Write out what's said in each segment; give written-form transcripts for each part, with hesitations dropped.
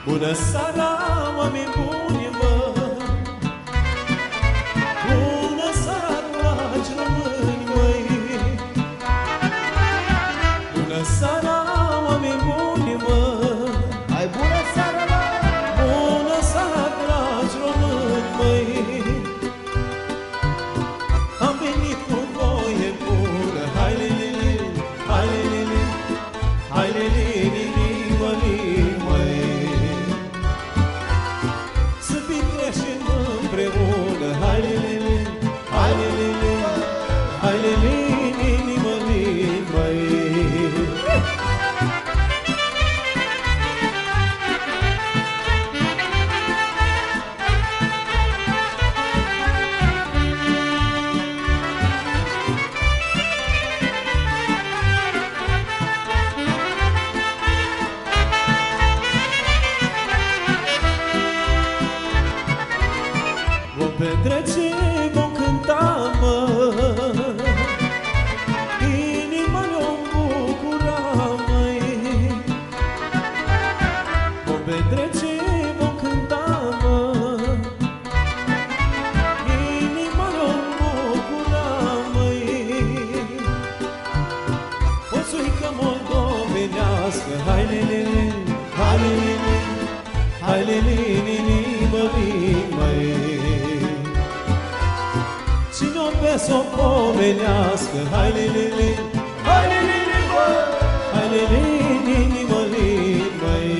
Bună seara, oameni buni, mă! Bună seara, dragi români, măi! Bună seara, oameni buni, mă! Hai, bună seara, mă! Bună seara, dragi români, măi! Am venit cu voie bună, hai lili, hai lili, hai lili, măi! Să petrecem împreună, hai lili, hai lili, hai lili, măi! Vom petrece, vom cânta, mă, inima ne-o bucura, măi. Vom petrece, vom cânta, mă, inima ne-o bucura, măi. O țuică moldovenească, hai lili, hai lili, hai lili, măi. Cine-o pe s-o pomenească, hai lili, hai lili, hai lili, măi.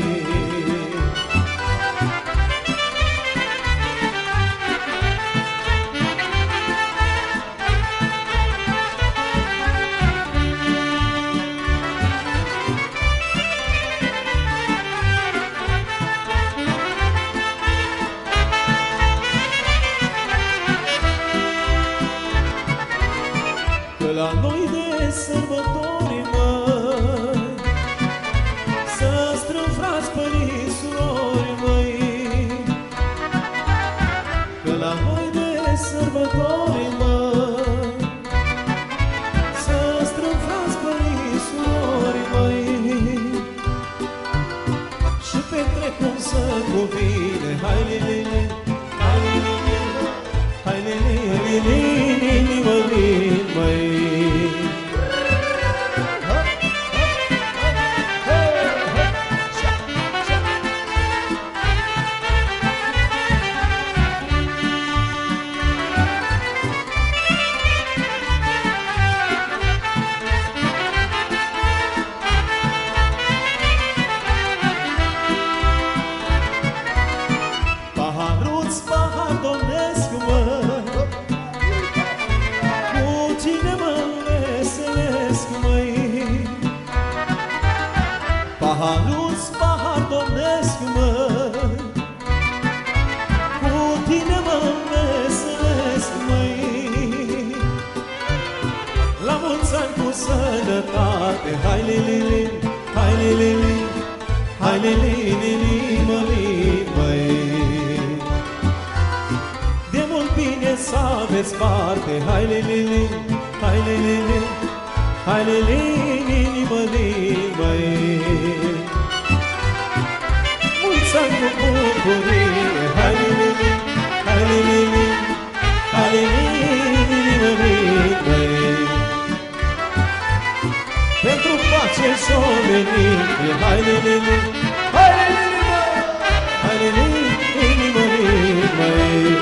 Că la noi de sărbători, mă, să strâng frați, părinți, surori, măi. Că la noi de sărbători, mă, să strâng frați, părinți, surori, măi. Și petrec cum să cuvine, hai lili, hai lili, hai lili, măi. Paharuț, pahar domnesc, mă, cu tine mă veselesc, măi. Paharuț, pahar domnesc, mă, cu tine mă veselesc, măi. La mulți ani cu sănătate, hai lili, hai lili, hai lili, măi. De mult bine să aveți parte, hai lili, hai lili, hai lili, măi. Mulți ani cu bucurie, hai lili, hai lili, hai lili, măi. Pentru pace și omenie, hai lili, hai lili, hai lili, măi.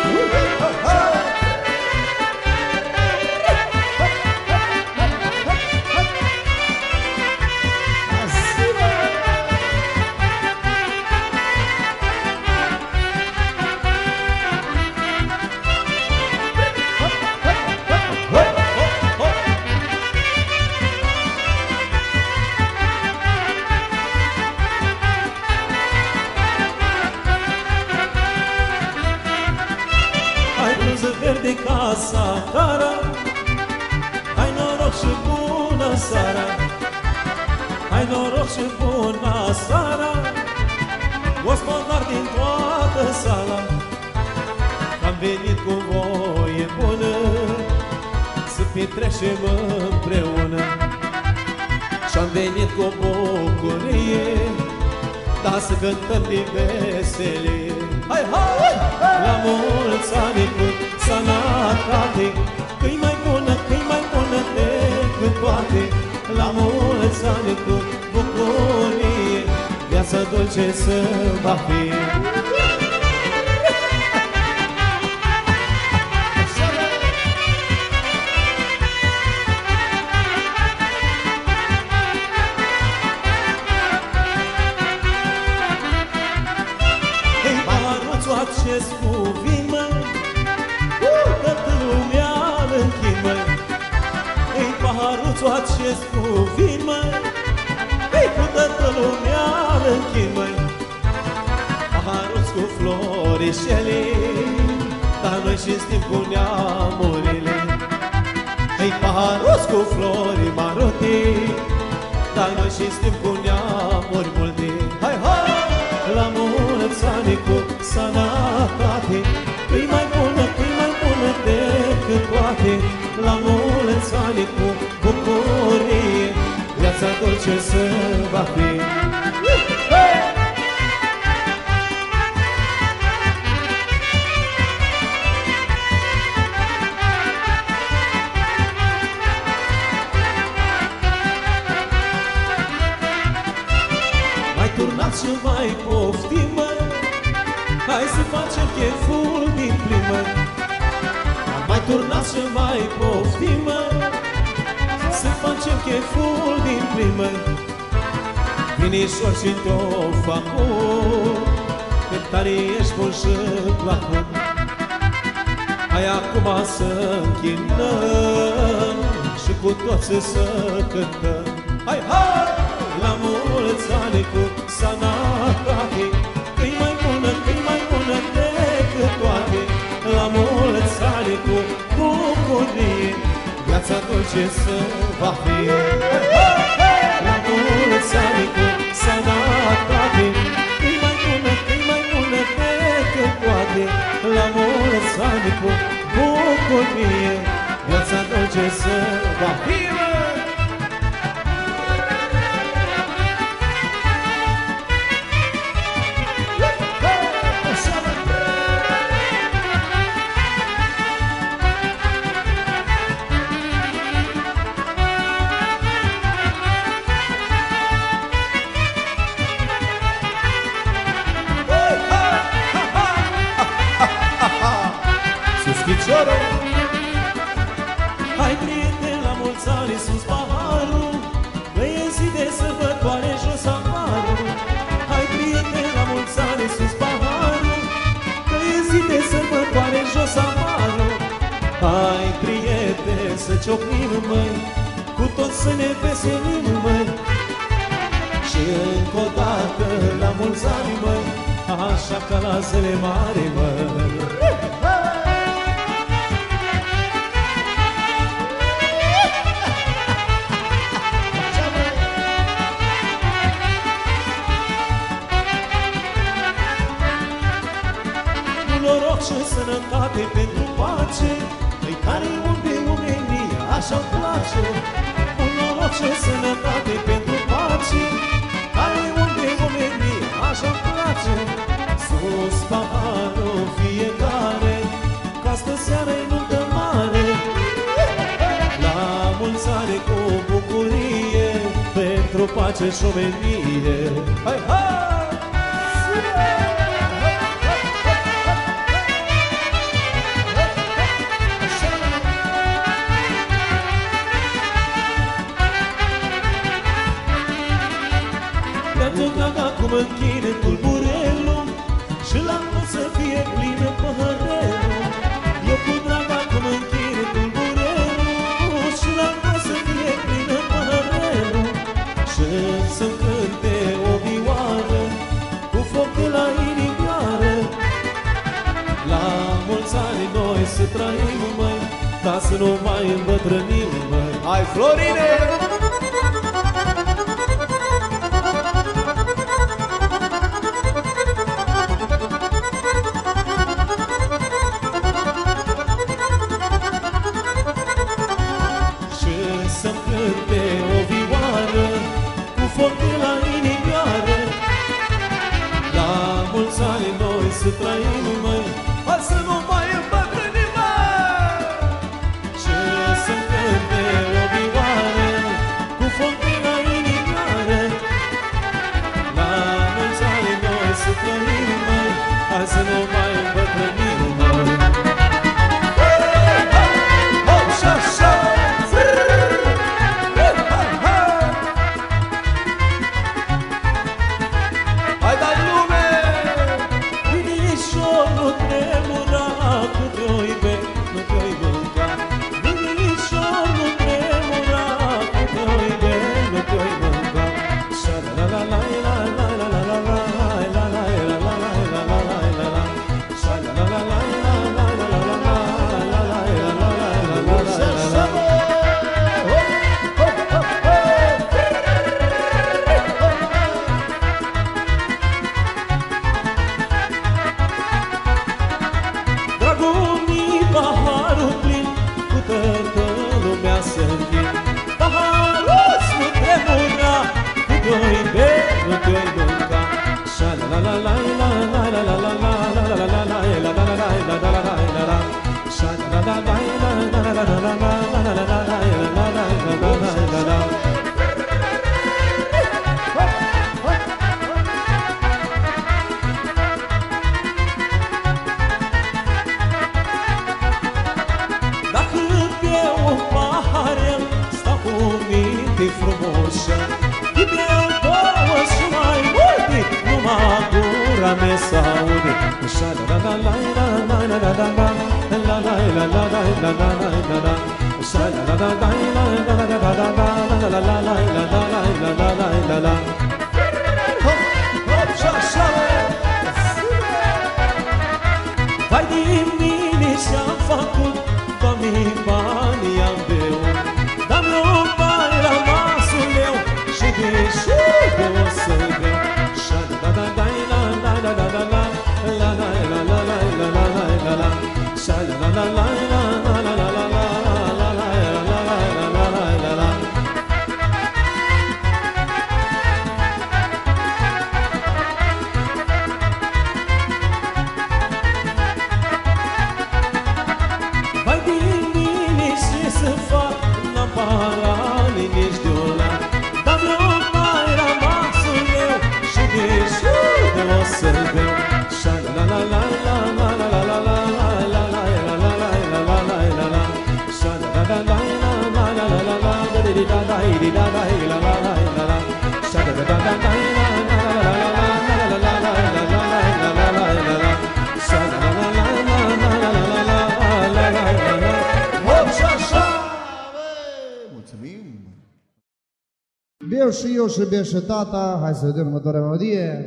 Verde casa cara, hai noroc și bună seara, hai noroc și bună seara, gospodar din toată sala. Am venit cu voie bună să petrecem împreună. Și-am venit cu o bucurie da să cântăm din veselie. Hai, hai! La mulți ani cu sănătate, că-i mai bună, că-i mai bună decât toate. La mulți ani cu bucurie, viața dulce să va fi. Acest cuvânt, măi, toată lumea îl-închin, măi. Ei, paharuțul acest cuvânt, măi, ei, cu toată lumea îl-închin, măi. Paharuț cu florișele, dar noi și-nstim cu neamurile. Ei, paharuț cu flori marote, dar noi și-nstim cu neamuri multe. Hai, hai! La mulți ani cu sănătate, că-i mai bună, că-i mai bună decât toate. La mulți ani cu bucurie, viața dulce să va fi. Mai turnați și mai poftim, mă, hai să facem cheful din plin, mă. Mai turnați și mai poftim, mă, să facem cheful din plin, mă. Vinișor și te-o facu, când tare ești bun și plăcut. Hai acum să închinăm și cu toți să cântăm. Hai, hai! La mulți ani cu sănătate, că-i mai bună, că-i mai bună decât toate. La mulți ani cu bucurie, viața dulce să va fi. La mulți ani cu sănătate, că-i mai bună, că-i mai bună decât toate. La mulți ani cu bucurie, viața dulce să va fi. Hai, prieten, la mulți ani sus paharul, că e zi de sărbătoare jos afarul. Hai, prieten, la mulți ani sus paharul, că e zi de sărbătoare jos afarul. Hai, prieten, să ciocnim, măi, cu toți să ne veselim, măi. Și încă o dată la mulți ani, măi, așa ca la zile mari, măi. Noroc și sănătate pentru pace, îi care-i umple omenia, așa-mi place. Un noroc și sănătate pentru pace, care-i umple omenia, așa-mi place. Sus paharul fiecare, că astă seară-i nuntă mare. La mulți ani cu bucurie, pentru pace și omenie. Hai, hai! Cum închine tulburelul și la tot să fie plină păhărelul. Eu cu draga cum închine tulburelul și la tot să fie plină păhărelul. Și să-mi cânte o vioară cu foc de la inimioară. La mulți ani noi să trăim, măi, dar să nu mai îmbătrânim, măi. Hai, Florine! să trăim, măi, hai să nu mai îmbătrânim, măi. Ce să-mi cânte o vioară cu foc de la inimioară. La mulți ani noi să trăim, măi, hai să nu mai îmbătrânim, măi. Vai din mine și-am făcut, Doamne, banii am beut. Dă-mi un bani la masul meu și de șurcă o să-l beau. Beau și eu și bea și tata. Hai să vedem următoarea melodie.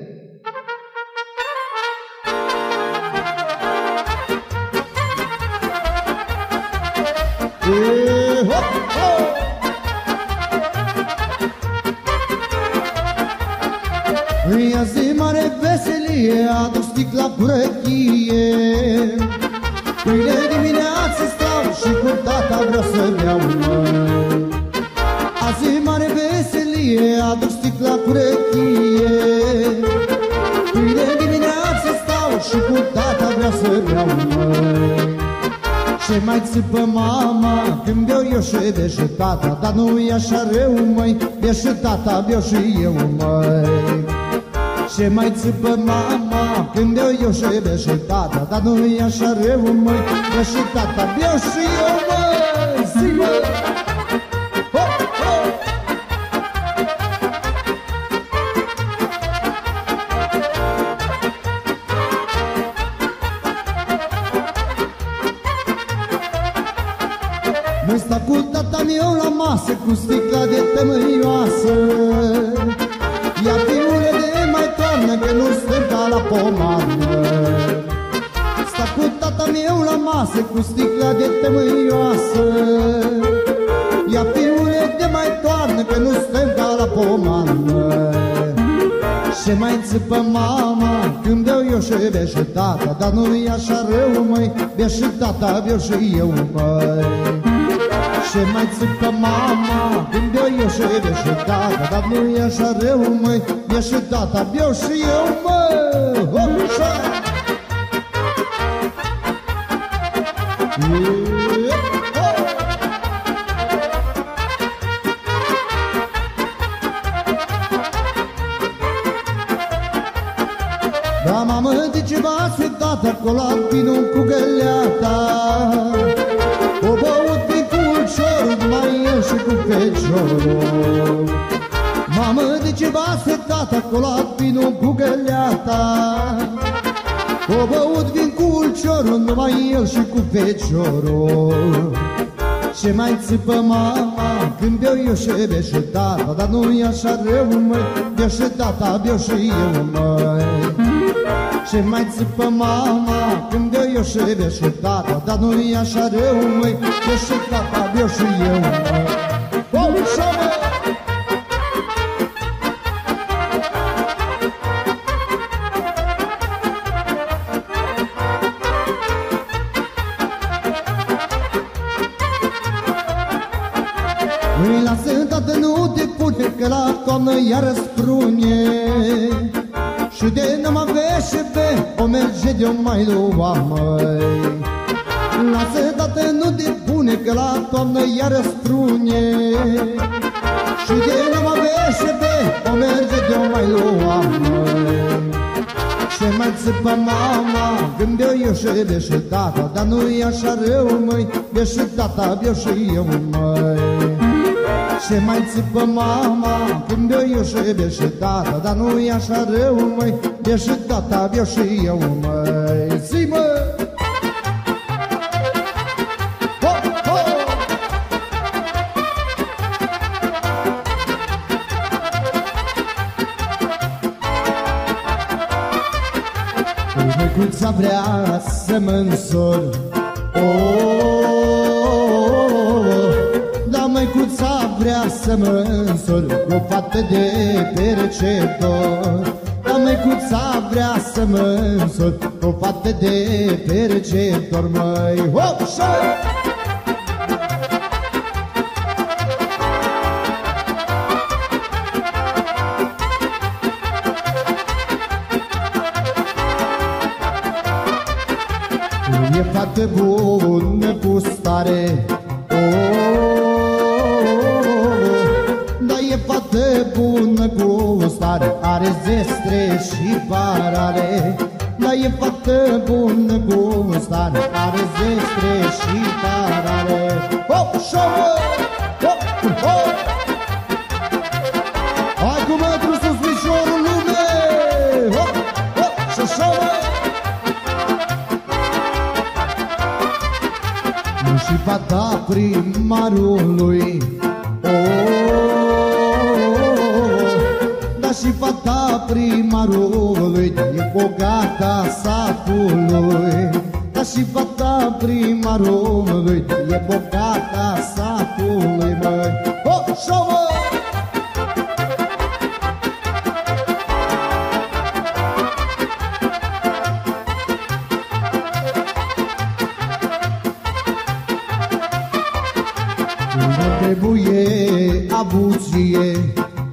Ia zi mare veselie, aduc sticla cu răchie. Pâine dimineață stau și cu tata vreau să beau, măi. Azi mare veselie, aduc sticla cu răchie. Pâine dimineață stau și cu tata vreau să beau, măi. Ce mai țipă mama când beau eu și bea și tata, dar nu-i așa rău, măi, bea și tata, beau și eu, măi. Ce mai țipă mama când beau eu și bea și tata, dar nu-i așa rău, măi, bea și tata, beau și eu, măi, zi, măi. Mă sta cu tata meu la masă, cu sticla de tămâioasă. Ia fiule de mai toamnă, că nu stăm ca la pomană. Sta cu tata meu la masă, cu sticla de tămâioasă. Ia fiule de mai toamnă, că nu stăm ca la pomană. Ce mai țipă mama când beau eu și bea și tata, dar nu-i așa rău, măi, bea și tata, beau și eu, măi. Ce mai țipă mama când beau eu și bea și tata, dar nu-i așa rău, măi, bea și tata, beau și eu, măi. Da, mamă, de ce v-a setat acolo vinul cu găleata? O băut piculciorul, numai eu și cu feciorul. Mamă, de ce v-a setat acolo vinul cu găleata? O băut vin cu ulciorul, numai el și cu feciorul. Ce mai țipă mama când beau eu și bea și tata, dar nu-i așa rău, măi, beau și tata, beau și eu, măi. Ce mai țipă mama când beau eu și bea și tata, dar nu-i așa rău, măi, beau și tata, beau și eu, măi. Ușa, măi! Îi lasă, tată, nu te pune, că la toamnă iară sprune. Și de n-am avea și pe o merge de-o mai lua, măi. Lasă, tată, nu te pune, că la toamnă iară sprune. Și de n-am avea și pe o merge de-o mai lua, măi. Ce mai țipă mama când beau eu și bea și tata, dar nu-i așa rău, măi, bea și tata, beau și eu, măi. Ce mai țipă mama când beau eu și bea și tata, dar nu-i așa rău, măi, bea și tata, beau și eu, măi. Zi, mă! Ho, ho! Măicuța vrea să mă însor, dar măicuța vrea să mă însor cu o fată de perceptor. Dar măicuța vrea să mă însor cu o fată de perceptor, măi. Hop, șoi! E fată bună cu stare, dar e fată bună cu stare, are zestre și parale. Dar e fată bună cu stare, are zestre și parale. Hop, șoară! Hop, hop! Hai cu mătru sus, mișorul lume! Hop, hop, și șoară! Și fata primarului, dar și fata primarului e bogata satului. Dar și fata primarului e bogata satului, măi. Hop, șo, mă! Nu trebuie abuzie,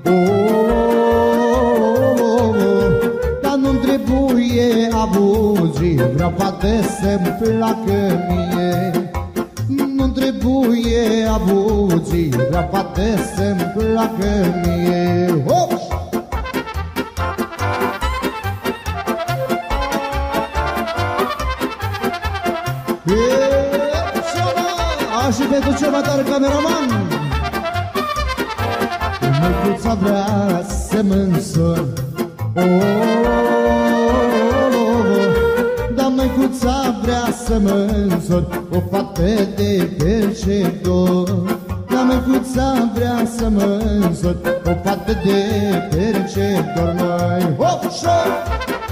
dar nu trebuie abuzie, vreau fată să-mi placă mie. Nu trebuie abuzie, vreau fată să-mi placă mie. Hop! Și pentru cel mai tare cameraman, măicuța vrea să mă însor, dar măicuța vrea să mă însor o fată de perceptor. Dar măicuța vrea să mă însor o fată de perceptor, măi. Hop, șor!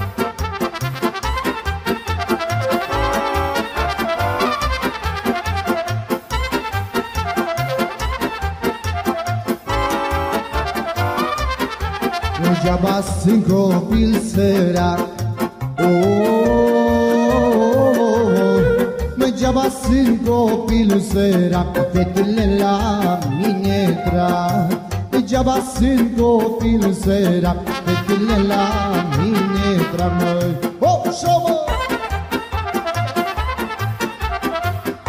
Degeaba sunt copil sărac, degeaba sunt copil sărac, fetele la mine trag. Degeaba sunt copil sărac, fetele la mine trag, măi. Hop, șo, mă!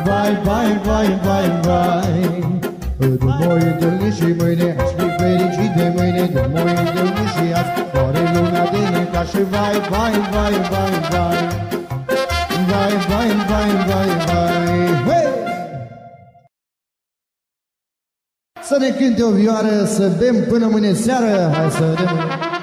Vai, vai, vai, vai, vai. Nu mă întâlni și mâine, aș fi fericit de mâine. Nu mă întâlni și azi, doare luna de neca. Și vai, vai, vai, vai, vai. Vai, vai, vai, vai, vai. Hey! Să ne cânte o vioară, să bem până mâine seară. Hai să vedem.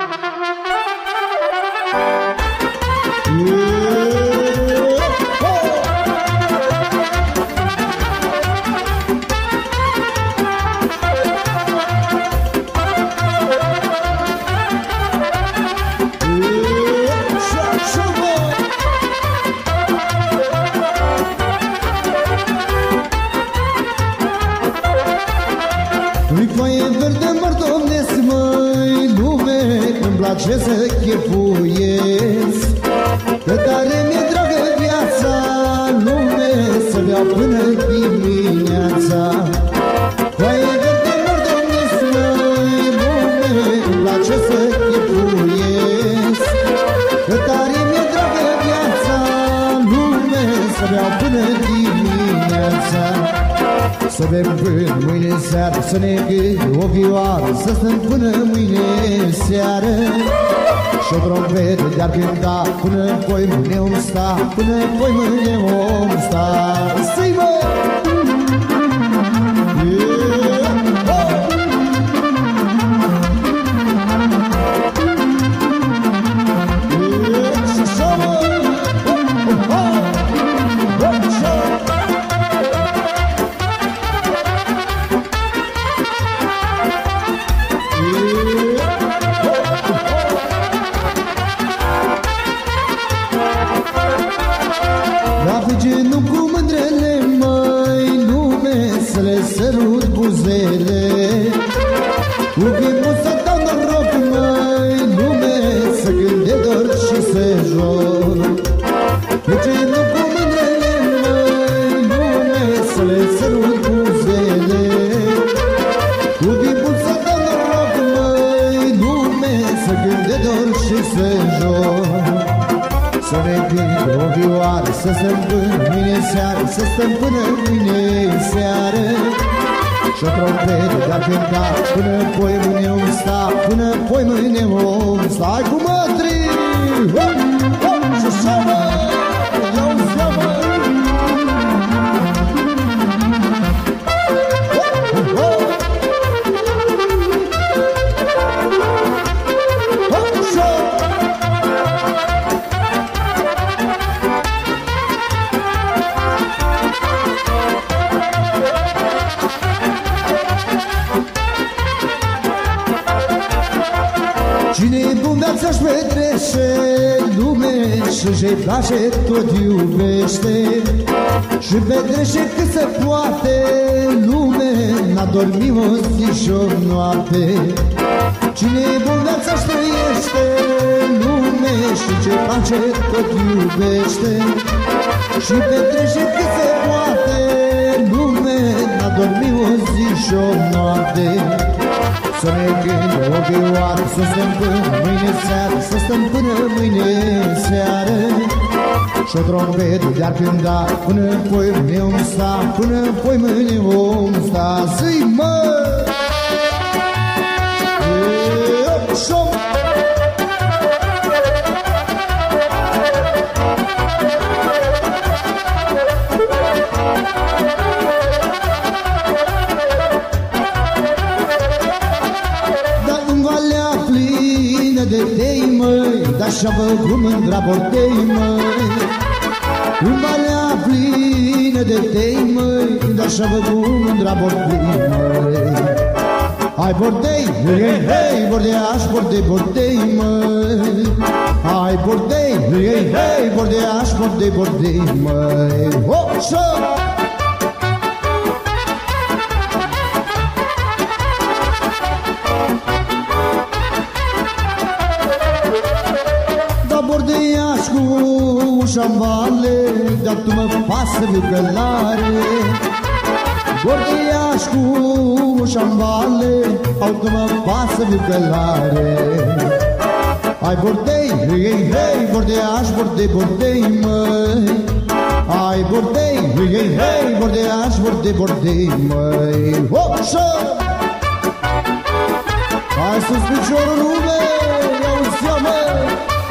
Ce să chefuiesc, că tare mi-e dragă viața, lume să beau până dimineața. Foaie verde mor domnesc, măi, lume, îmi place să chefuiesc, că tare mi-e dragă viața, lume să beau până dimineața. Să bem până mâine seară, să ne gândi o vioară, să stăm până mâine seară. Și o trompetă de-ar cânta, până-poi mâine om sta, până-poi mâine om sta. Să-i mă! Sărut buzele, cu chipul să dau noroc, măi, lume, să cânt de dor și să joc. Pe ce nu cu mâinile, măi, lume, să le sărut buzele, cu chipul să dau noroc, măi, lume, să cânt de dor și să joc. Să ne cânte o vioară, să stăm până mâine seară, să stăm până mâine seară. Și o trompetă de-ar cânta, până-poi mâine om sta, până-poi mâine om sta. Hai cu mătrii! Hop, hop, și seamă! Iau seamă! Hop, hop! Hop, și-o! Cine-i bun viața-și petrece lume, și ce-i place tot iubește, și petrece cât se poate lume, n-a dormit o zi și o noapte. Cine-i bun viața-și trăiește lume, și ce-i place tot iubește, și petrece cât se poate lume, n-a dormit o zi și o noapte. Să ne gândă o vioară, să stăm până mâine seară, să stăm până mâine seară. Și-o trompetă de-ar cânta, până-poi mâine om sta, până-poi mâine om sta. Zi, mă! De tei, măi, de-așa vă mândra bordei, măi. În valea plină de tei, măi, de-așa vă mândra bordei, măi. Hai bordei, hei, hei, bordeaș, bordei, bordei, măi. Hai bordei, hei, hei, bordeaș, bordei, bordei, măi. Hop, șop! Bordeiaș cu ușa-n vale, dar tu mă pasă viugălare. Bordeiaș cu ușa-n vale, au tu mă pasă viugălare. Hai bordei, hei, hei, bordeiaș, bordei, bordei, măi. Hai bordei, hei, hei, hei, bordeaș, bordei, bordei, măi. Hop, șă! Hai sus piciorul lume, ia-uzi-o, măi.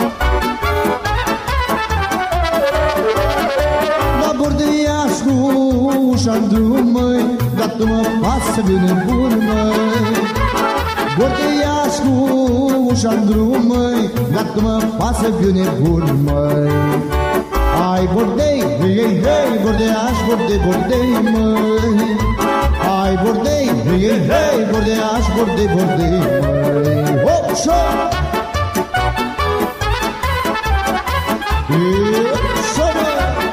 La bordeaș cu ușa-n drum, măi, gata-mă, pasă bine bun, măi. Bordeaș cu ușa-n drum, măi, gata-mă, pasă bine bun, măi. Hai bordei, hei, hei, hei, bordeaș, bordei, bordei, măi. Hai bordei, hei, hei, hei, bordeaș, bordei, bordei, măi. Hop, șo! Șo, măi!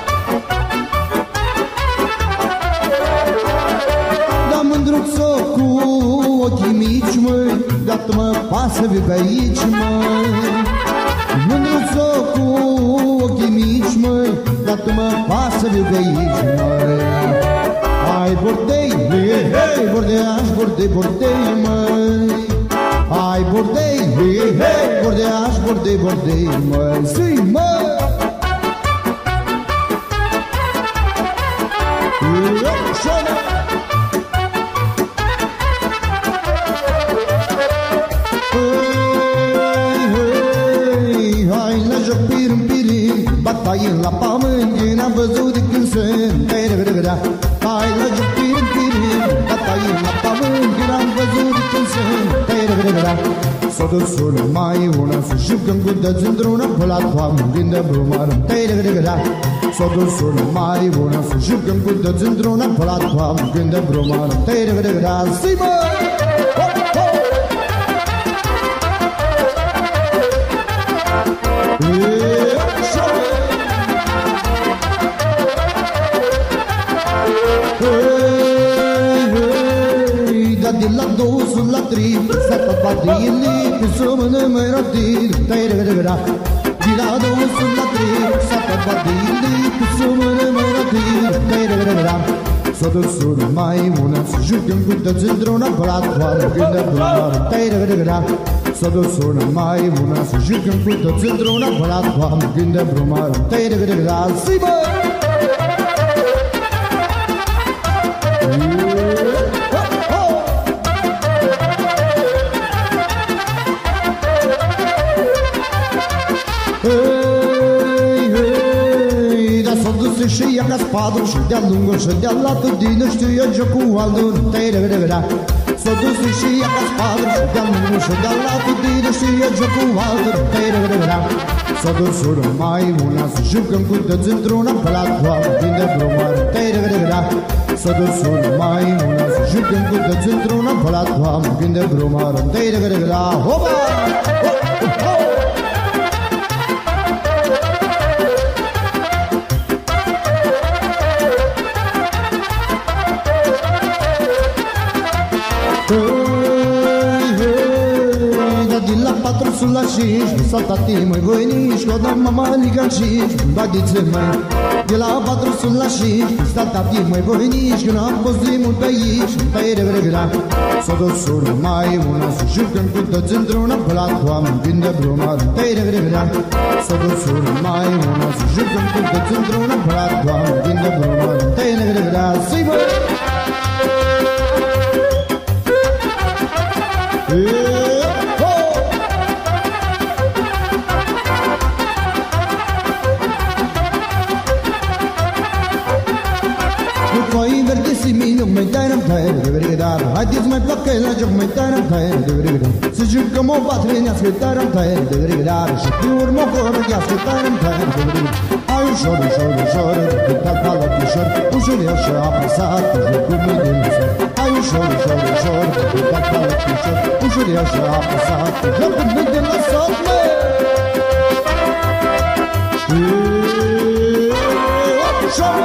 Da mândruță cu ochii mici, măi, gata-mă, pasă vii pe aici, măi. Mândruță cu ochii mici, măi, gata-mă, pasă vii pe aici, măi. Hai bordei, hei, hei, hei, bordeaș, bordei, bordei, măi. Hai bordei, hei, hei, hei, bordeaș, bordei, bordei, măi. Zi, măi! Hai la joc pirim, bataie la pământ, n-am văzut de când sunt. Hai la joc pirim, bataie la pământ, n-am văzut de când sunt. S-o dus mai una, să jucăm cu dăți într-una platformă, când de brumară. S-o dus mai una, să jucăm cu dăți într-una platformă, când de brumară. Zi, mă! De la 2 la 3, s-a tapat dili, pe sămână mai ratil. De la 2 la 3, s-a tapat dili, pe sămână mai ratil. S-o dus mai una, să jucăm cu dăți într-una platformă, când de brumară. S-o dus mai una, să jucăm cu dăți într-una platformă, când de brumară. Zi, bă! Și ia ca spadul și de-a lungul și de-a latitudină, știu eu jocul altul. S-o dus și ia ca spadul și de-a lungul și de-a latitudină, știu eu jocul altul. S-o dus mai una, să jucăm cu dăți într-una platformă, când de brumară. S-o dus mai una, să jucăm cu dăți într-una platformă, când de brumară. Hopa! La 5, saltati mai voinici, că dăm mama liga 5, badițe mai. De la 4 la 5, saltati mai voinici, că n-am fost mult pe aici, s-o dus mai una, să jucăm cu toți într-una platformă, când de brumară. S-o dus mai una, să jucăm cu toți într-una platformă, când de brumară. Zi, bă! Mai tare-mi tare, haideți mai placă la joc, mai tare-mi tare, să jucăm o bătrânească, tare-mi tare, și pe urmă o corăghească, tare-mi tare. Hai ușor, ușor, ușor, cât-al palătișor, ușor eu și apăsat, joc cu mine în săr. Hai ușor, ușor, ușor, cât-al palătișor, ușor eu și apăsat, joc cu mine în săr, mă! Ușor!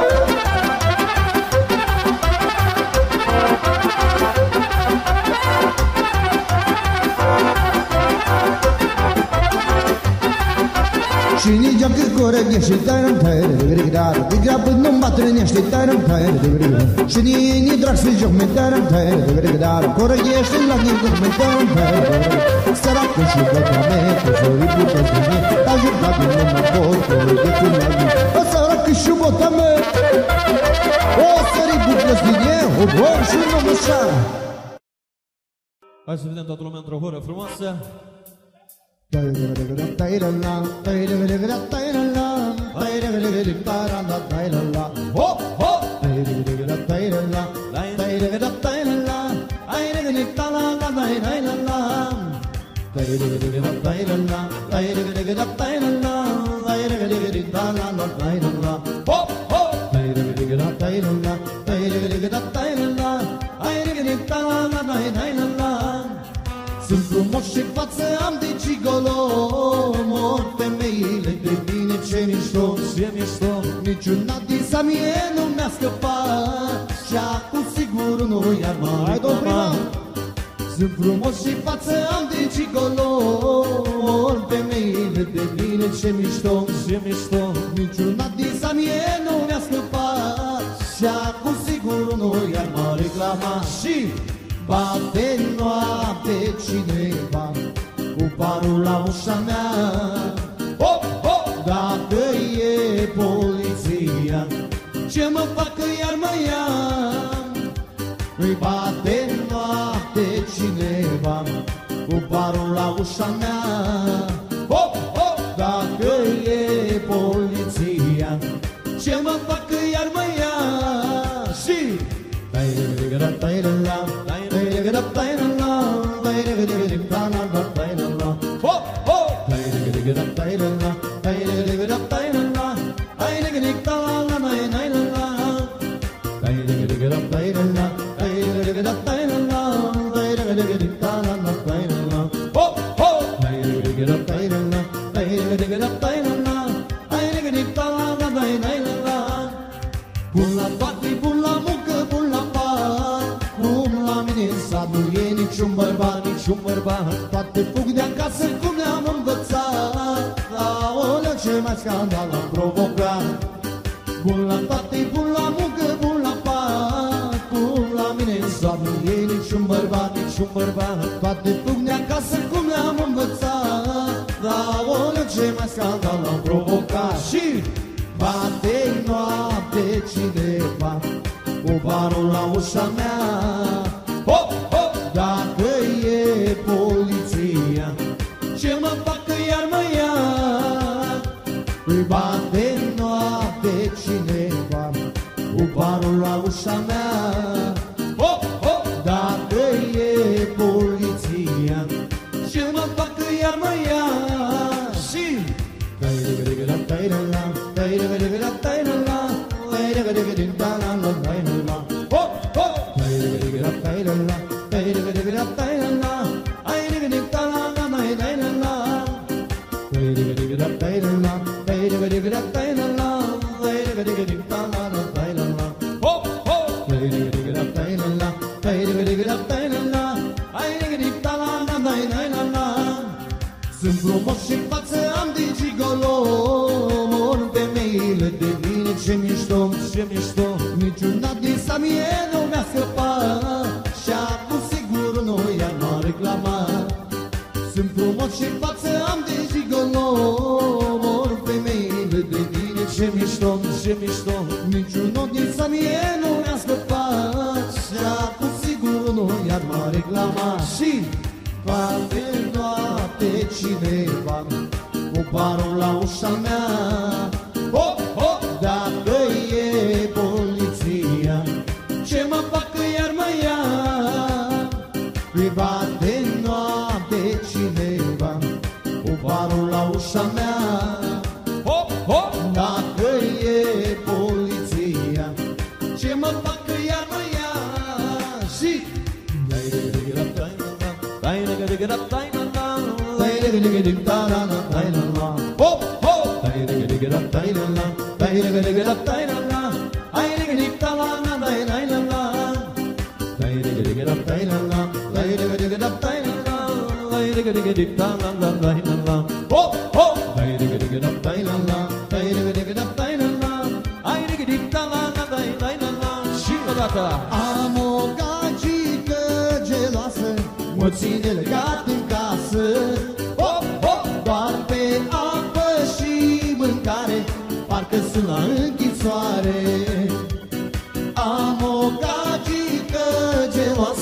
Și nici că corăghește, tare-mi tare, de grabă nu-mi bătrânește, tare-mi tare, și nici drag să joc, mai tare-mi tare, corăghește la nici, mai tare-mi tare, săracă și băta mea, că s-o ridică de mine, a jucat de mă pot, corăghește la mine, săracă șubota mea. O sări buclăsline, o bor și un om așa. Hai să vedem toată lumea într-o horă frumoasă. Hop, hop! Sunt frumos și față am de gigolo, mor femeile de mine, ce mișto, ce mișto. Niciuna din sa mie nu mi-a scăpat și acum sigur nu i-ar mai doma. Sunt frumos și față am de gigolo, mor femeile de mine, ce mișto, ce mișto. Niciuna din sa mie nu mi-a scăpat și acum sigur nu i-ar mai reclama. Și bate noapte cineva cu parul la ușa mea. Hop, hop! Dacă e poliția, ce mă fac că iar mă ia? Îi bate noapte cineva cu parul la ușa mea. Hop, hop! Dacă e poliția, ce mă fac că iar mă ia? Și bun la toate, bun la muncă, bun la par. Cum la mine în sat nu e niciun bărbat, niciun bărbat. Toate fug de acasă cum ne-am învățat. Aoleu, ce mai scandal am provocat. Bun la toate, bun la muncă, bun la par. Cum la mine în sat nu e niciun bărbat, niciun bărbat. Toate fug de acasă cum ne-am învățat. Aoleu, ce mai scandal am provocat. Și bate noapte cineva cu parul la ușa mea. Hop, hop! Dacă e poliția, ce mă fac că iar mă ia? Îi bate noapte cineva cu parul la ușa mea. Hop, hop! Dacă e poliția, ce mă fac că iar mă ia? Și sunt frumos și față am de gigolo, mor femeile de mine, ce mișto, ce mișto. Niciuna din sa mie nu mi-a scăpat și acum sigur nu i-ar mai reclama. Sunt frumos și față am de gigolo, mor femeile de mine, ce mișto, ce mișto. Niciuna din sa mie nu mi-a scăpat și acum sigur nu i-ar mai reclama. Și bate noapte cineva cu parul la ușa mea. Hop, hop! Dacă e poliția, ce mă fac că iar mă ia? Îi bate noapte cineva cu parul la ușa mea. Hop, hop! Dacă e poliția, ce mă fac că iar mă ia? Și hop, hop! Hop, hop! Și odată am o gagică geloasă, mă ține legat în casă. Hop, hop! Doar pe apă și mâncare, parcă sunt la închis.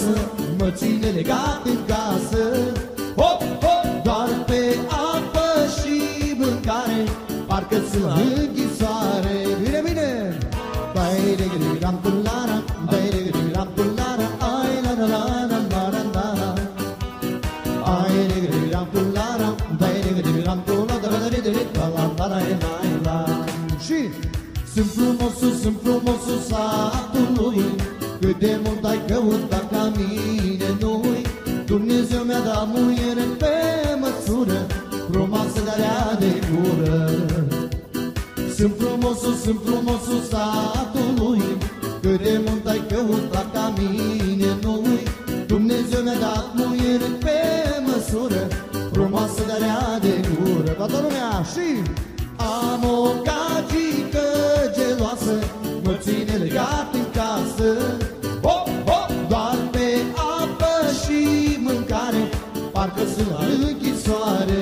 geloasă mă ține legat în casă. Hop, hop, doar pe apă și mâncare, parcă sunt la închisoare. Bine, bine! Dai de gândi, ram tulara, dai de gândi, ram tulara, ai la la la la la la la la. Ai de gândi, ram tulara, dai de gândi, ram tulara, da da da da la la la la la. Și sunt frumosul satului, cât de mult ai căutat ca mine nu-i. Dumnezeu mi-a dat muiere pe măsură, frumoasă de-alea de gură. Sunt frumosul satului, cât de mult ai căutat ca mine nu-i. Dumnezeu mi-a dat muiere pe măsură, frumoasă de-alea de gură. Toată lumea și am o gagică geloasă, mă ține legat în casă. Hop, hop, doar pe apă și mâncare, parcă sunt la închisoare.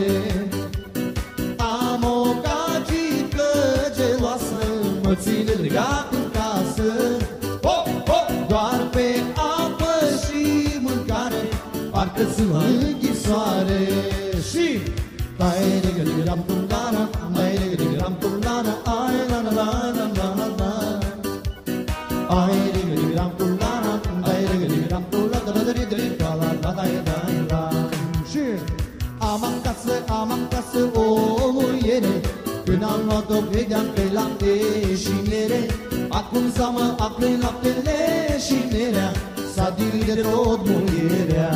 Am o gagică geloasă, mă ține legat în casă. Hop, hop, doar pe apă și mâncare, parcă sunt la închisoare. Și dai de gândi, ram tulara, dai de gândi, ram tulara, ai la la la la la la la. Ai de gândi, ram tulara, dai de gândi, ram tulara, da da da da la la la la la. Și am acasă o muiere, când am luat-o credeam că-i lapte și miere. Acum seamă află-i laptele și mierea, s-a dilit de tot muierea.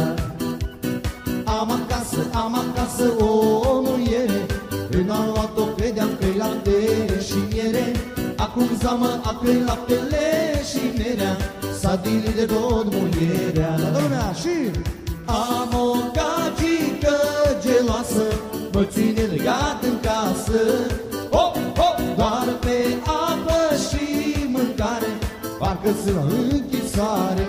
Am acasă o muiere, când am luat-o credeam că-i lapte și miere. Acum seamă află-i laptele și mierea, s-a dilit de tot muierea. Toată lumea și am o gagică geloasă, mă ține legat în casă. Hop, hop, doar pe apă și mâncare, parcă sunt la închisoare.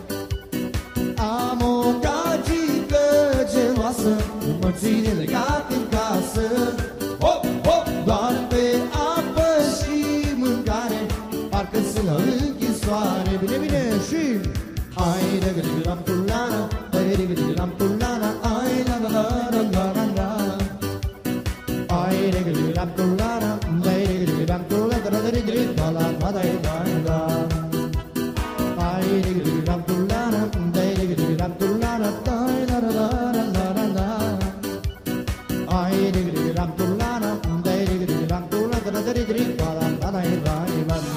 Am o gagică geloasă, mă ține legat în casă. Hop, hop, doar pe apă și mâncare, parcă sunt la închisoare. Bine, bine și ai de gândi, ram tulara, ai de gândi, ram tulara, ai la la la la la la la. Ai de gândi, ram tulara, ai de gândi, ram tulara, da da da da la la la la la. Ai de gândi, ram tulara, ai de gândi, ram tulara, ai la la la la la la. Ai de gândi, ram tulara, ai de gândi, ram tulara, da da da da la la la la la.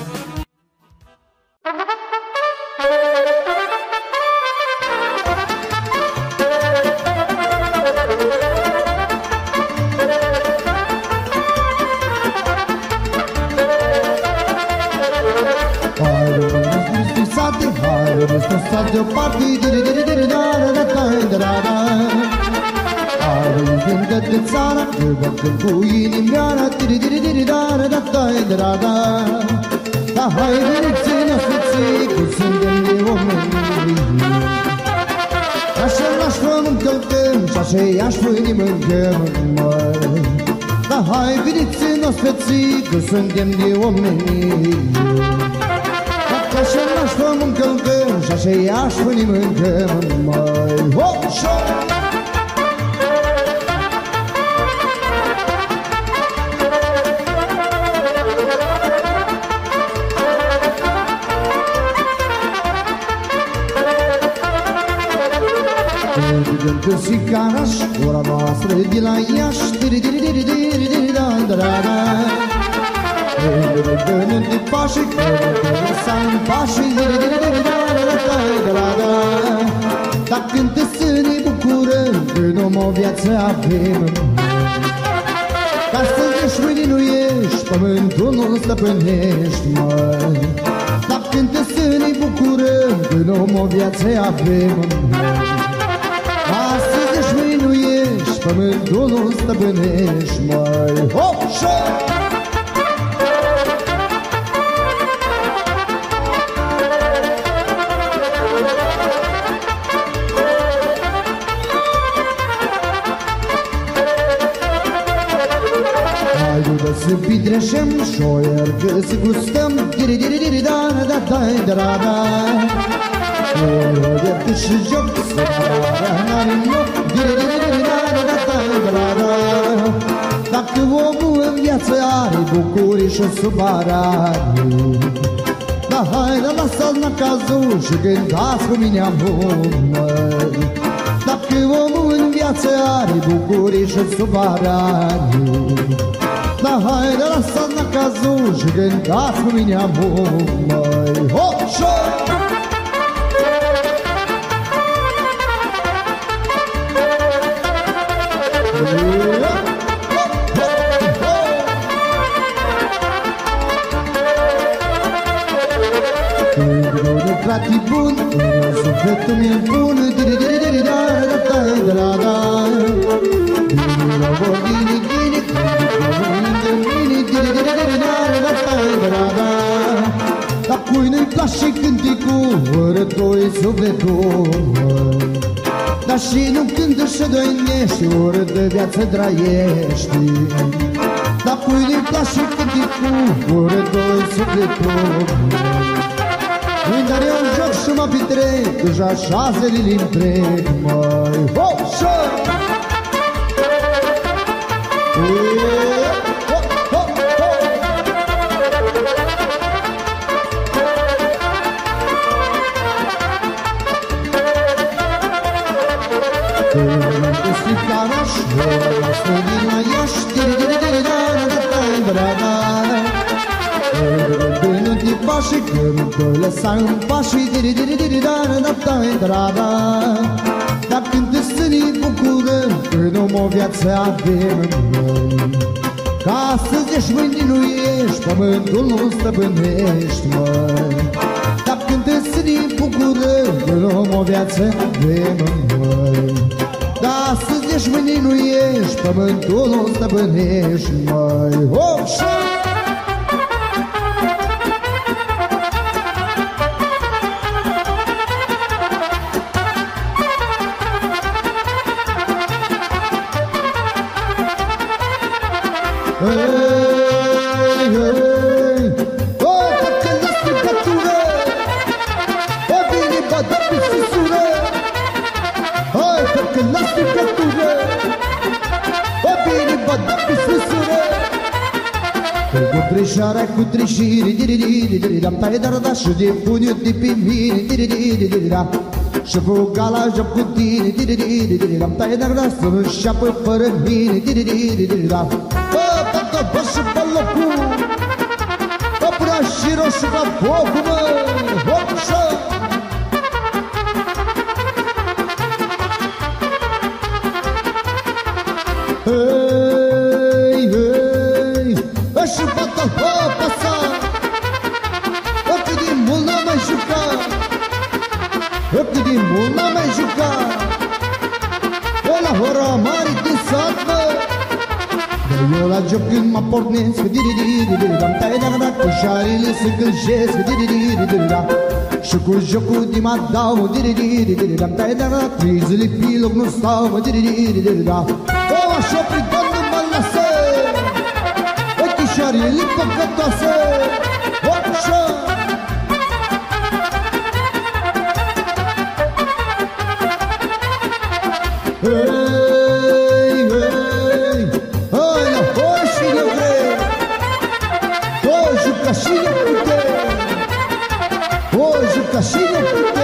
Sadio party diri diri diri da da da da da da. Arunc în de țară, eu văd cu inimioara diri diri diri da da da da da da. Da hai veniți-ne sfârții, că suntem de oameni. Așa n-aș fă încălcăm și așa i-aș fă-i mâncăm, măi. Da hai veniți-ne sfârții, că suntem de oameni. Așa n-aș fă încălcăm și așa i-aș fă-i mâncăm, măi. Hop, șop! Că și Caraș, ora noastră de la Iași, diri diri diri diri diri da da da da. Dă-ne de pași, dă-ne să-mi pași, diri diri diri da da da da da. Dar cântă să ne bucurăm, că numai o viață avem. Ca să ești mâine nu ești, pământul nu stăpânești, măi. Dar cântă să ne bucurăm, că numai o viață avem. Astăzi ești, mâine nu ești, pământul nu stăpânești, măi. Hop, șop! Haidu să pitreșem șoier, că să gustăm, diri diri diri da da da da da da. de și joc să dacă omul în viață are bucurii și supărare, da, haide, lasă-l la cazul și cântați cu mine amor. Dacă omul în viață are bucurii și supărare, da, haide, lasă-l la cazul și cântați cu mine amor. Hop, șoi! Frate bun, sufletul mi-e bun, dar cui nu-i place cânticul, urât-o-i sufletul, dar și nu cântă și doinești, urât de viață trăiești. Dar cui nu-i place cânticul, urât-o-i sufletul, dar eu joc și mă petrec, deja 6 zile întreg, măi. Hop, șo! Hop, hop, hop! Când stic la Raș, la studii la Iași, nu te pași, când te lăsa în pași, dar când te stâni bucurăm, când o viață avem în noi. Ca astăzi ești, mâine nu ești, pământul nu stăpânești, măi. Dar când te stâni bucurăm, când o viață avem în noi. Dar astăzi ești, mâine nu ești, pământul nu stăpânești, măi. Hop, șoi! Trișarea cu trișiri, dam tai dar da și de puniu de pe mine, și fugala joc cu tine, dam tai dar da să nu șapă fără mine, bă, tată, bă și bă locul, bă, prea și roșu ca focul, mă, hop, șă! Cât de mult n-am mai jucat o la hora mare din sat, mă. Dar eu la joc când mă pornesc, dam tai da cu șarele se gâlșesc, și cu jocul de mă dau, dam tai da crizele pe loc nu stau, o așa pridan nu mă lasă, ochișoarele păcătoasă, hop, șă! Hei, hei, hai la voi și eu vrei, o juca și eu pute, o juca și eu pute,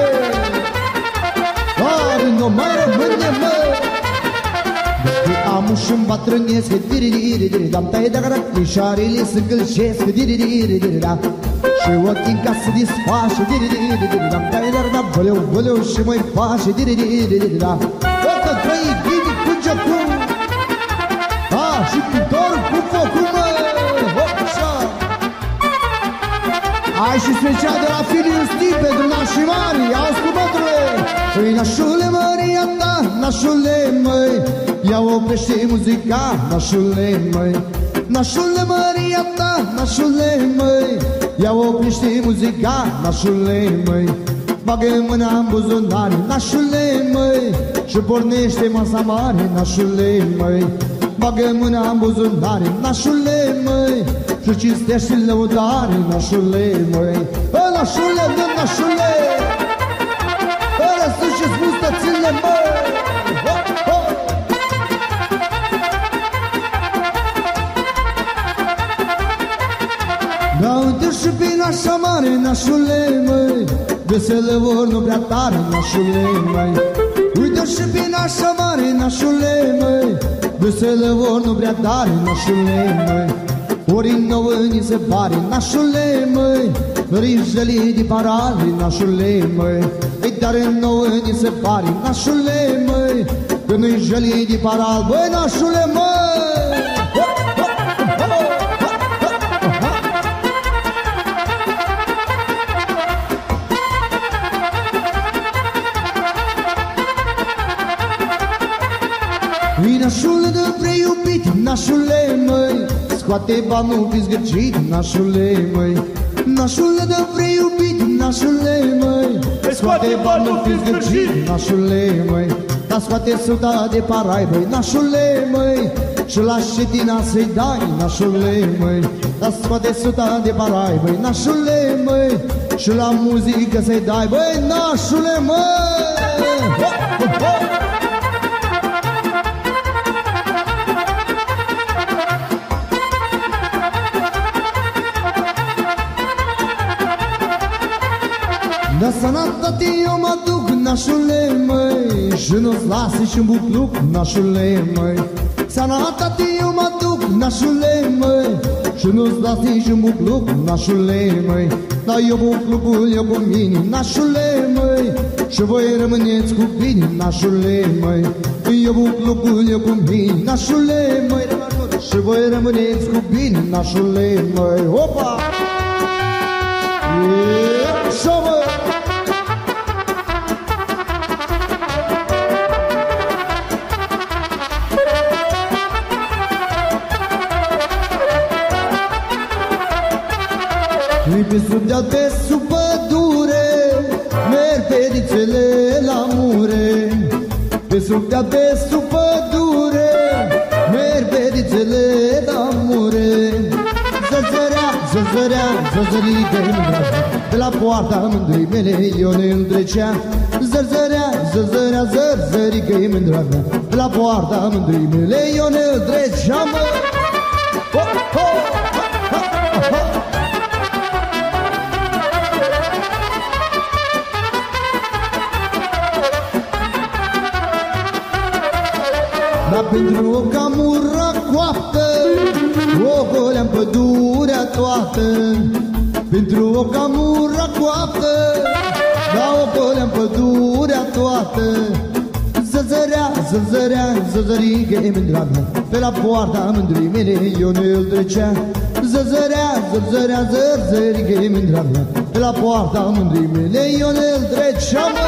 dar nu mai rămâne, mă. Dacă am și-mi bătrânesc, dam tai de gara, clișarele se gâlșesc, și ochii în casă disfașă, dam tai de gara, văleu și mai fașă, că trăi bine cu jocul, și cu dorul cu focul, mă, hopșa! Ai și special de la Filiu Stii pentru nașii mari, auzi cu bătrâne! Păi nașule măria ta, nașule măi, ia oprește muzica, nașule măi. Nașule măria ta, nașule măi, ia oprește muzica, nașule măi. Bagă mâna în buzunar, nașule măi, și pornește masa mare, nașule măi. Bagă mâna în buzunar, nașule măi, și cinstește lăudare, nașule măi. Nașule, nașule, Vesele vor nu prea tare, nașule, măi. Uite-o și pe nașa mare, nașule, măi. Vesele vor nu prea tare, nașule, măi. Ori nouă ni se pare, nașule, măi. Rijele de parale, nașule, măi. Ei, dar nouă ni se pare, nașule, măi. Că nu-i jălie de paral, băi, nașule, măi. Nașule de preiubit, nașule, măi. Scoate banul pizgăcit, nașule, măi. Nașule de preiubit, nașule, măi. Scoate banul pizgăcit, nașule, măi. Dar scoate suta de parai, băi, nașule, măi. Și la șetina să-i dai, nașule, măi. Dar scoate suta de parai, băi, nașule, măi. Și la muzică să-i dai, băi, nașule, măi. Da sănătate eu mă duc, nașule, măi. Și nu-ți lasă și-n bucluc, nașule, măi. Sănătate eu mă duc, nașule, măi. Și nu-ți lasă și-n bucluc, nașule, măi. Dar eu buclucul eu cu mine, nașule, măi. Și voi rămâneți cu bine, nașule, măi. Eu buclucul eu cu mine, nașule, măi. Și voi rămâneți cu bine, nașule, măi. Opa! Și-o, măi! Pe sub deal, pe sub pădure, merg ferițele la mure. Pe sub deal, pe sub pădure, merg ferițele la mure. Zăzărea, zăzărea, zăzărică-i mândrează, de la poarta mândrei mele Ionel trecea. Zăzărea, zăzărea, zăzărică-i mândrează, de la poarta mândrei mele Ionel trecea, mă. Ho, ho! Dar pentru o camură coaptă, o goleam pădurea toată. Pentru o camură coaptă, da, o goleam pădurea toată. Zăzărea, zăzărea, zăzărică-i mândreavă, pe la poarta mândrii mele Ionel trecea. Zăzărea, zăzărea, zăzărică-i mândreavă, pe la poarta mândrii mele Ionel trecea, mă.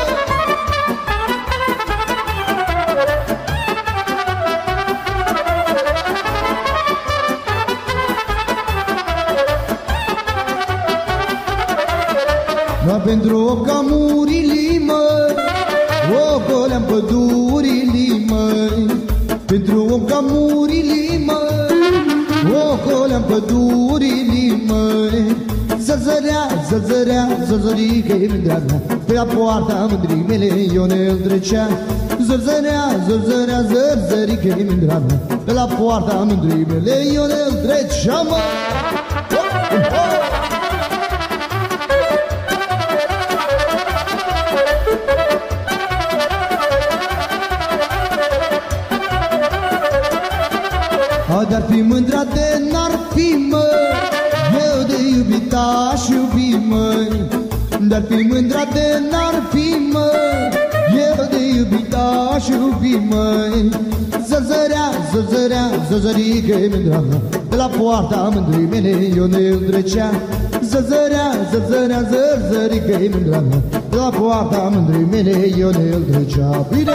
Dar pentru o camurii, măi, o goleam pădurii, măi. Pentru o camurii, măi, o goleam pădurii, măi. Zăzărea, zăzărea, zăzărică-i mândreagă, pe la poarta mândrii mele Ionel trecea. Zăzărea, zăzărea, zăzărică-i mândreagă, pe la poarta mândrii mele Ionel trecea, mă. Dar fi mândra de n-ar fi, măi, eu de iubit aș iubi, măi. Dar fi mândra de n-ar fi, măi, eu de iubit aș iubi, măi. Zăzărea, zăzărea, zăzărică-i mândra, de la poarta mândrii mele Ionel trecea. Zăzărea, zăzărea, zăzărică-i mândra, de la poarta mândrii mele Ionel trecea. Bine!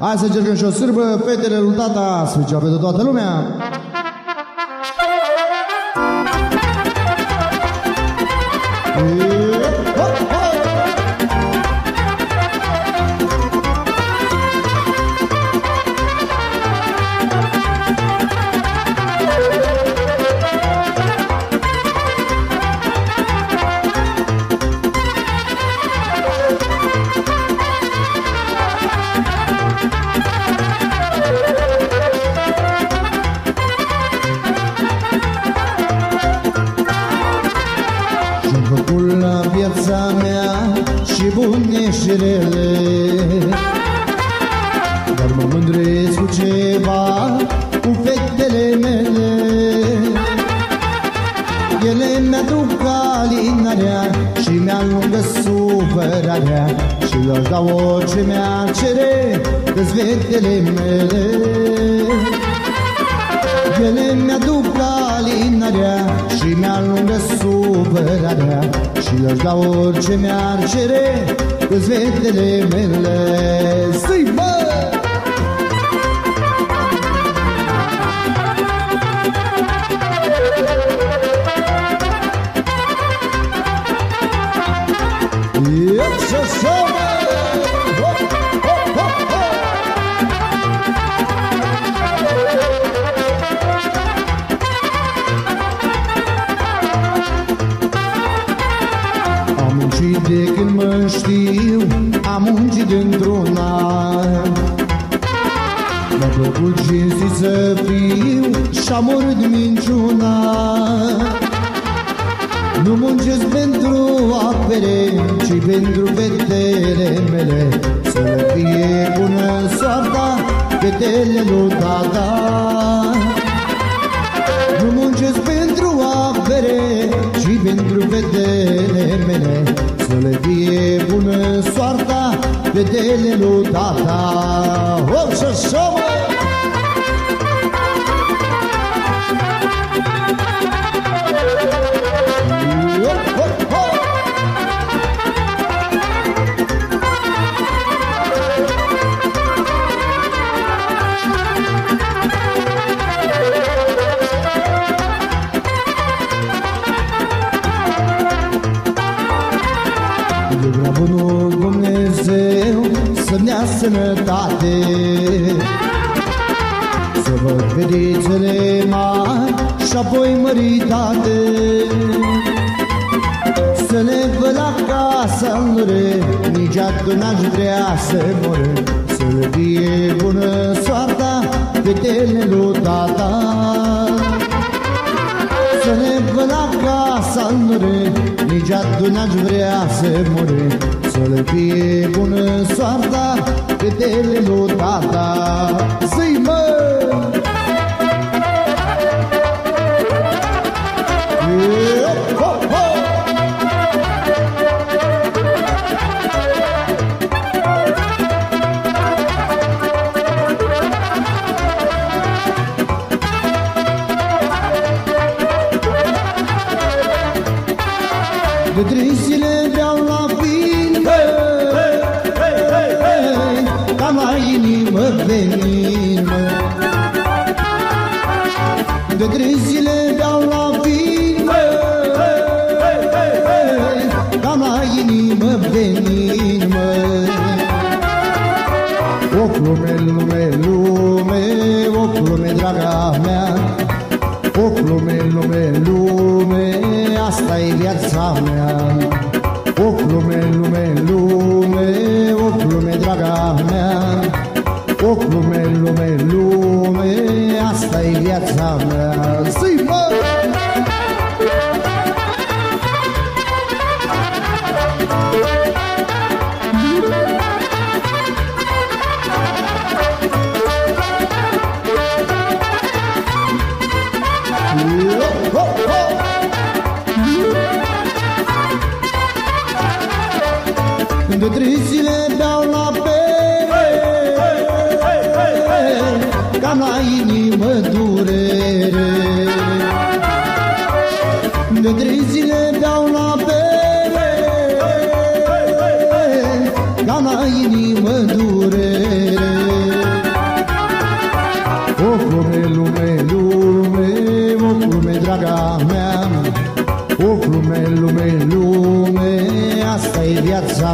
Hai să încercăm și o sârbă, fetele lui tata, special pentru toată lumea. Viața mea și bune și rele, dar mă mândresc cu ceva, cu fetele mele. Ele mi-aduc alinarea și mi-alungă supărarea și le-aș da orice mi-ar cere de-s fetele mele. Ele mi-aduc alinarea și mi-alungă supărarea și le-aș da orice mi-ar cere de-s fetele mele. Zi, bă! Am muncit de când mă știu, am muncit într-un an. M-a plăcut cinstit să fiu și-am urât minciuna. Nu muncesc pentru apere, ci pentru fetele mele, să le fie bună soarta fetele lui tata. Nu muncesc pentru apere, ci pentru fetele mele, să le fie bună soarta fetele lui tata. Oh, și-așa, mă! Eu vreau bunul Dumnezeu să-mi dea sănătate, să văd fetițele mari și apoi măritate, să le văd la casa lor, niciodată n-aș vrea să mor, să le fie bună soarta fetele lui tata. Să le văd la casa lor, niciodată n-aș vrea să mor, să le fie bună soarta fetele lui tata. Zi, mă! De 3 zile vreau la vin, ca la inimă venin, mă. De 3 zile vreau la vin, ca la inimă venin, mă. O lume, lume, lume, o lume, draga mea, o lume, lume, lume, asta-i viața mea. O lume, lume, lume, o lume, draga mea, o lume, lume, lume, asta-i viața mea. Zi, mă! De 3 zile beau la bere, ca la inimă durere. De 3 zile beau la bere, ca la inimă durere.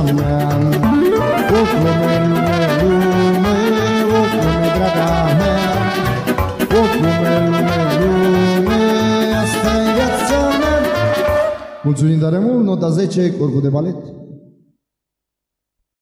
lumea. Of, lume, lume, lume, of, lume, draga mea. Of, lume, lume, lume, asta e viața mea. Mulțumim tare mult, nota 10, corpul de balet.